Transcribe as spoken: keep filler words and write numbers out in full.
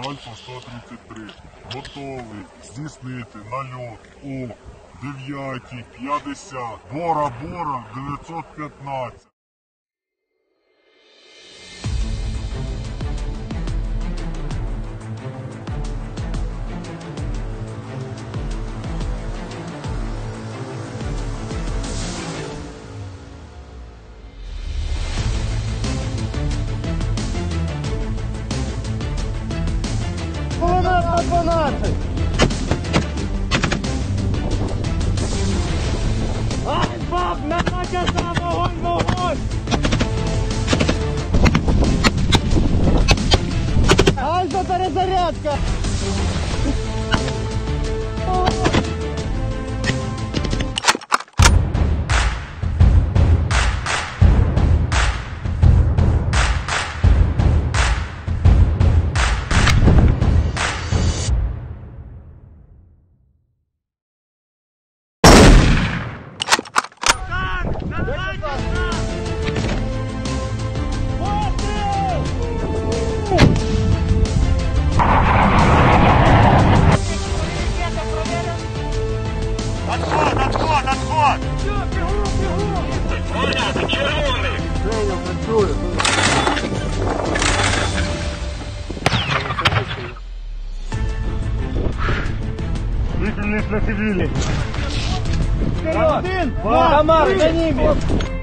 Альфа сто тридцять три готовий здійснити нальот о дев'ятій п'ятдесят. Бора-Бора дев'ятсот п'ятнадцять. дванадцять на дванадцять! Ай, баб, на часа, вогонь, вогонь! Ай, за перезарядка! Отход, отход, отход! Понятно, червоний! Викрылись на цивиле. Один, два, три!